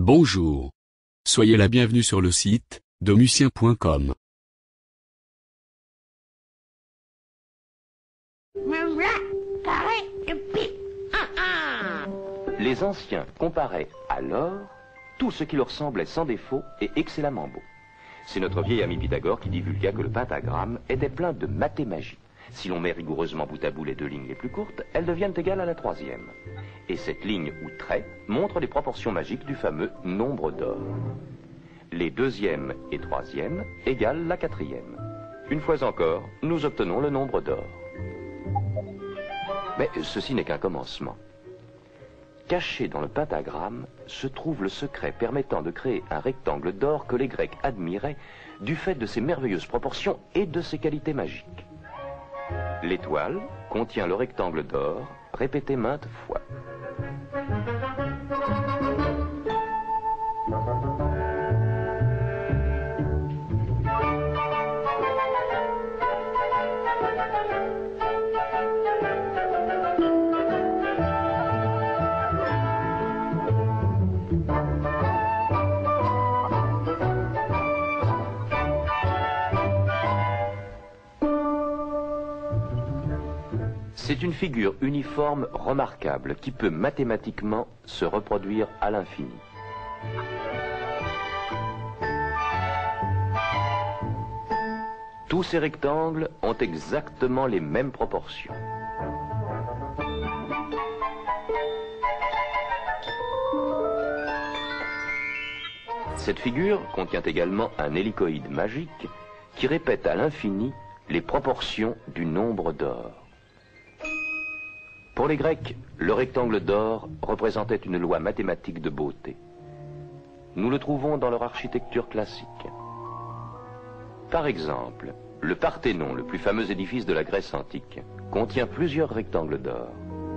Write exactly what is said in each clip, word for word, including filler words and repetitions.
Bonjour. Soyez la bienvenue sur le site domusien point com. Les anciens comparaient à l'or tout ce qui leur semblait sans défaut et excellemment beau. C'est notre vieil ami Pythagore qui divulgua que le pentagramme était plein de mathémagie. Si l'on met rigoureusement bout à bout les deux lignes les plus courtes, elles deviennent égales à la troisième. Et cette ligne ou trait montre les proportions magiques du fameux nombre d'or. Les deuxième et troisième égalent la quatrième. Une fois encore, nous obtenons le nombre d'or. Mais ceci n'est qu'un commencement. Caché dans le pentagramme se trouve le secret permettant de créer un rectangle d'or que les Grecs admiraient du fait de ses merveilleuses proportions et de ses qualités magiques. L'étoile contient le rectangle d'or répété maintes fois. C'est une figure uniforme remarquable qui peut mathématiquement se reproduire à l'infini. Tous ces rectangles ont exactement les mêmes proportions. Cette figure contient également un hélicoïde magique qui répète à l'infini les proportions du nombre d'or. Pour les Grecs, le rectangle d'or représentait une loi mathématique de beauté. Nous le trouvons dans leur architecture classique. Par exemple, le Parthénon, le plus fameux édifice de la Grèce antique, contient plusieurs rectangles d'or.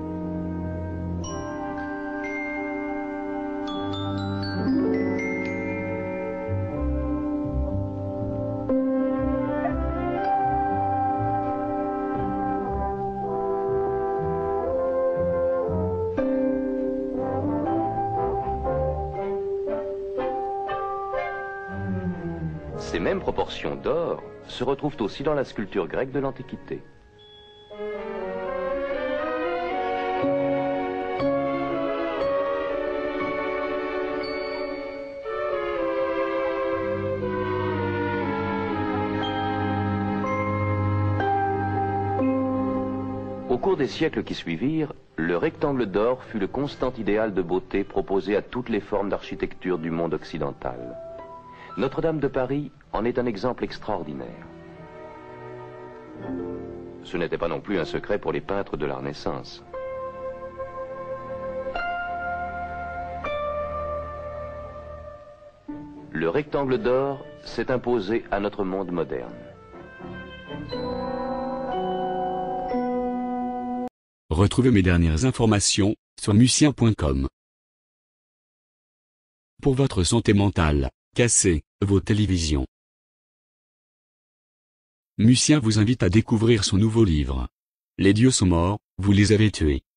Ces mêmes proportions d'or se retrouvent aussi dans la sculpture grecque de l'Antiquité. Au cours des siècles qui suivirent, le rectangle d'or fut le constant idéal de beauté proposé à toutes les formes d'architecture du monde occidental. Notre-Dame de Paris en est un exemple extraordinaire. Ce n'était pas non plus un secret pour les peintres de la Renaissance. Le rectangle d'or s'est imposé à notre monde moderne. Retrouvez mes dernières informations sur musien point com. Pour votre santé mentale, cassez vos télévisions. Musien vous invite à découvrir son nouveau livre. Les dieux sont morts, vous les avez tués.